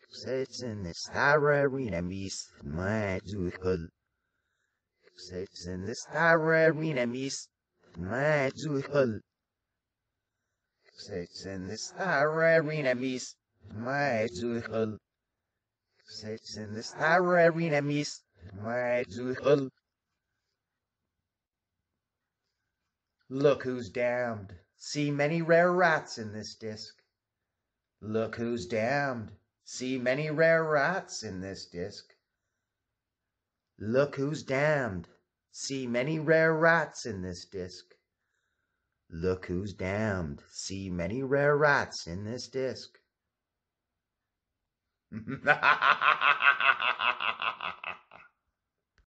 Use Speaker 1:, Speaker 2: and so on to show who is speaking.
Speaker 1: Sits in this terrarium is Magickal. Sits in this terrarium is Magickal. Sits in this terrarium is Magickal. Sits in this terrarium is Magickal. Look who's damned. See many rare rats in this disc. Look who's damned. See many rare rats in this disc. Look who's damned. See many rare rats in this disc. Look who's damned. See many rare rats in this disc.